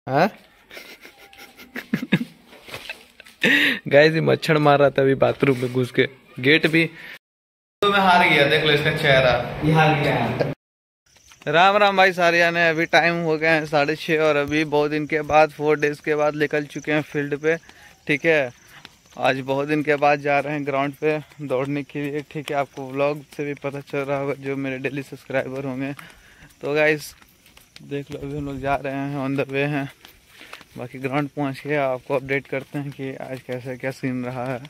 हाँ गाइस ये मच्छर मार रहा था अभी बाथरूम में घुस के, गेट भी तो मैं हार गया। देख लो इसका चेहरा, ये हार गया। राम राम भाई सारिया ने, अभी टाइम हो गया है 6:30 और अभी बहुत दिन के बाद 4 डेज के बाद निकल चुके हैं फील्ड पे। ठीक है, आज बहुत दिन के बाद जा रहे हैं ग्राउंड पे दौड़ने के लिए। ठीक है, आपको व्लॉग से भी पता चल रहा होगा जो मेरे डेली सब्सक्राइबर होंगे। तो गाइस देख लो अभी हम लोग जा रहे हैं, ऑन द वे हैं। बाकी ग्राउंड पहुंच के आपको अपडेट करते हैं कि आज कैसे क्या सीन रहा है।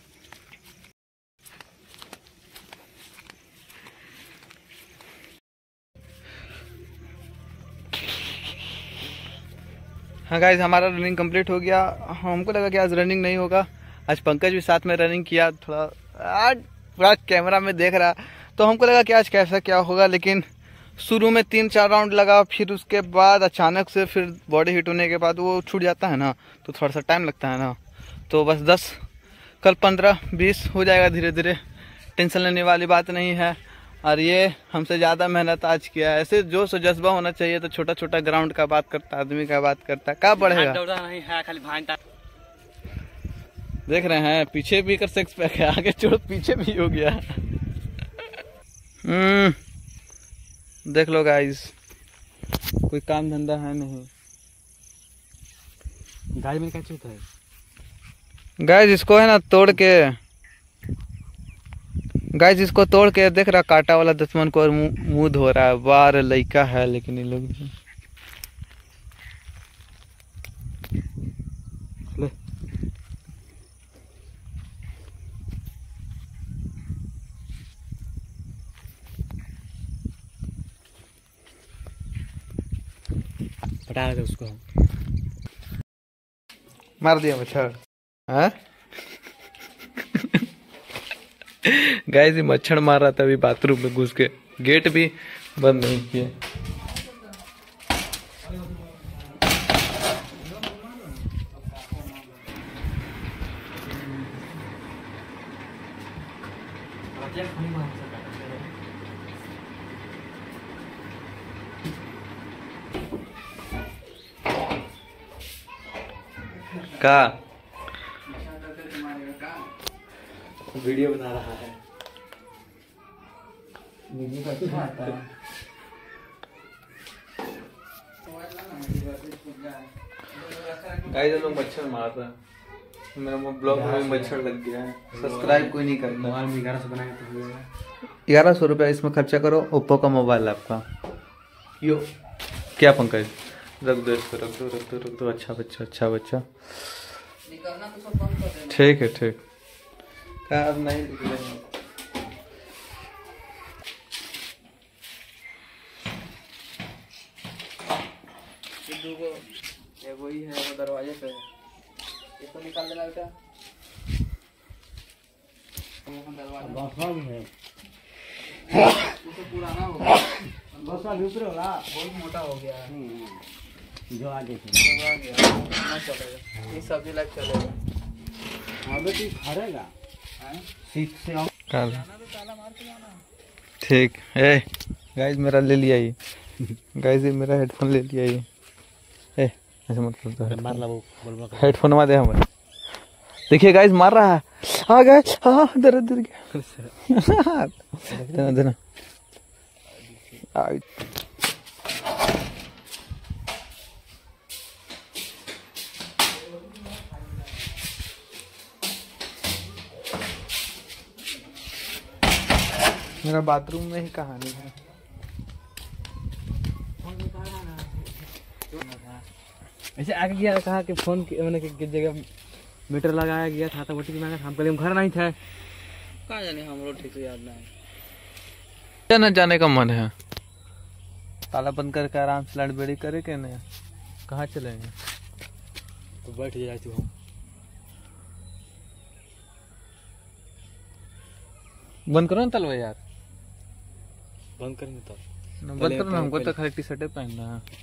हाँ गाइज हमारा रनिंग कंप्लीट हो गया। हमको लगा कि आज रनिंग नहीं होगा, आज पंकज भी साथ में रनिंग किया। थोड़ा आज पूरा कैमरा में देख रहा तो हमको लगा कि आज कैसा क्या होगा, लेकिन शुरू में 3-4 राउंड लगा, फिर उसके बाद अचानक से फिर बॉडी हिट होने के बाद वो छूट जाता है ना, तो थोड़ा सा टाइम लगता है ना। तो बस 10 कल 15-20 हो जाएगा धीरे धीरे, टेंशन लेने वाली बात नहीं है। और ये हमसे ज़्यादा मेहनत आज किया है। ऐसे जोश और जज्बा होना चाहिए, तो छोटा छोटा ग्राउंड का बात करता, आदमी का बात करता, क्या बढ़ेगा। नहीं है खाली भांटा। देख रहे हैं पीछे भी कर सिक्स पैक है, आगे चोट पीछे भी हो गया। देख लो गाइस, कोई काम धंधा है नहीं। गाड़ी में क्या चूत है गाइस, इसको है ना तोड़ के, गाइस इसको तोड़ के देख रहा कांटा वाला दुश्मन को और मुंह धो रहा है। बार लड़का है लेकिन ये लोग ले। पटा दे उसको, मार दिया मच्छर। हाँ गाइस ये मच्छर मार रहा था अभी बाथरूम में घुस के, गेट भी बंद नहीं किए। का वीडियो बना रहा है, वीडियो का आता है। गाइस लोग मच्छर मार रहा है, मेरा ब्लॉग में मच्छर लग गया है। सब्सक्राइब कोई नहीं करता। 1100 बनाए तो 1100 रुपया इसमें खर्चा करो। ओप्पो का मोबाइल आपका यो क्या पंकज, रख दो इसको, रख दो रख दो रख दो। अच्छा बच्चा, अच्छा बच्चा, ठीक है ठीक। अब नहीं निकलेंगे। वही है वो दरवाजे पे है, इसको निकाल देना बेटा। पुराना हो गया, बहुत मोटा हो गया है। जो आगे ना चलेगा, ये सब्जी लाइक चलेगा। अबे तू खड़ेगा सीट से ठीक है। गाइस मेरा ले लिया ये, गाइस ये मेरा हेडफोन ले लिया ये। ऐसे मत करता, हेडफोन मार दे हमारे। देखिए गाइस मार रहा है, हाँ गाइस, हाँ दर्द गया। देना देना मेरा बाथरूम में ही कहानी है। ऐसे आगे गया, कहा कि फोन मैंने किस जगह मीटर लगाया गया था, तो वो टिकट मांगा था, हम पहले घर नहीं थे। कहाँ जाने, हम लोग ठीक से याद नहीं। न जाने का मन है, ताला बंद करके आराम से लड़बेड़ी करे के नहीं, कहाँ चलेंगे। तो बैठ जाए तू, हम बंद करो ना तलवा यार, बंद करेंगे तो बंद करो ना, हमको तो खाली टी शर्ट पहनना है।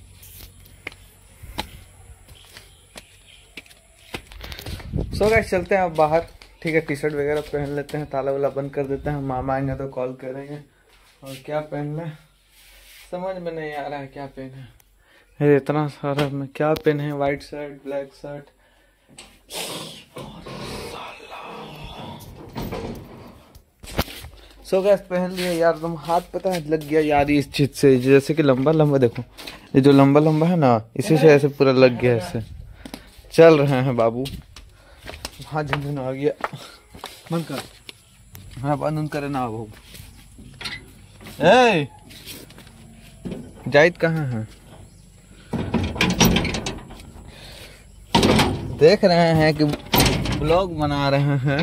सो गाइस चलते हैं अब बाहर, ठीक है, टी शर्ट वगैरह पहन लेते हैं, ताला वाला बंद कर देते हैं। मामा आएंगे तो कॉल करेंगे। और क्या पहन लें समझ में नहीं आ रहा है क्या पहने। है इतना सारा में क्या पेन है, white shirt, black shirt. So गैस पहन लिया यार, तुम हाथ पता है लग गया यार इस चीज से, जैसे कि लंबा लंबा देखो, ये जो लंबा लंबा है ना इसी से ऐसे पूरा लग गया ऐसे। चल रहे हैं बाबू, हाँ झुंझुन आ गया, बंद कर, हाँ बंद करे ना बाबू। ए जाहिद कहाँ है? देख रहे हैं कि ब्लॉग बना रहे हैं।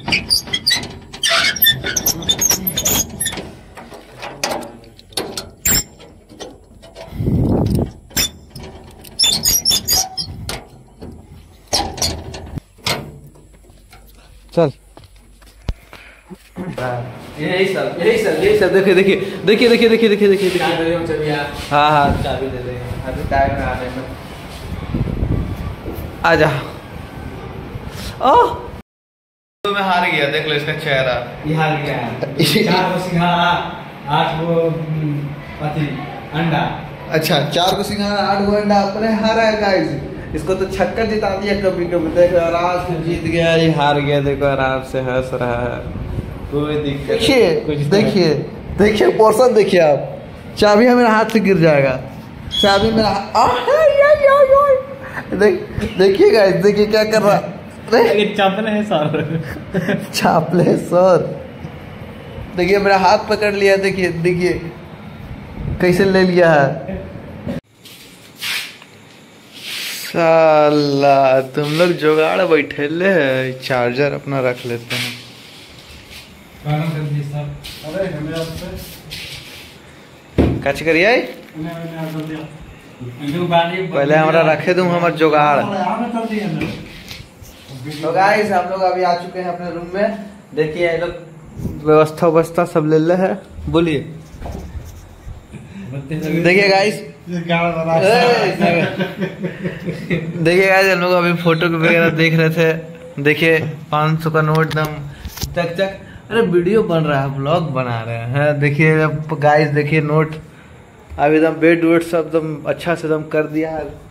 चल यही सब देखिए देखिए देखिए देखिए देखिए देखिए देखिए, हाँ हाँ चाबी दे देंगे अभी टाइम में आने में। आ जा। ओह तो मैं हार गया, देख लो इसका चेहरा, ये हार गया है। 4 को सिंघाड़ा 8 को अंडा। अच्छा 4 को सिंघाड़ा 8 को अंडा, अपने हारा है गाइस। इसको तो छक्का जिता दिया कभी कभी, देखो आराम से जीत गया, ये हार गया, देखो आराम से हंस रहा है, कोई दिक्कत। देखिए देखिए देखिए पोर्शन देखिए आप, चाबी मेरा हाथ से गिर जाएगा, चाबी मेरा देखिए गाइस, देखिए क्या कर रहा है, चापले है सर, चापले है सर। देखिए मेरा हाथ पकड़ लिया, देखिए देखिए कैसे ले लिया है। साला तुम लोग जुगाड़ बैठे ले, चार्जर अपना रख लेते हैं। कच करिए पहले हमारा रखे दूं हमारा जुगाड़। तो गाइस हम लोग अभी आ चुके हैं अपने रूम में, देखिए लोग व्यवस्था सब ले ले है, बोलिए। देखिए गाइस देखिए गाइस हम लोग अभी फोटो वगैरह देख रहे थे, देखिए 500 का नोट दम चक चक, अरे वीडियो बन रहा है, ब्लॉग बना रहे हैं। देखिए गाइस देखिए नोट अभी एकदम बेड वेड सब एकदम अच्छा से एकदम कर दिया है।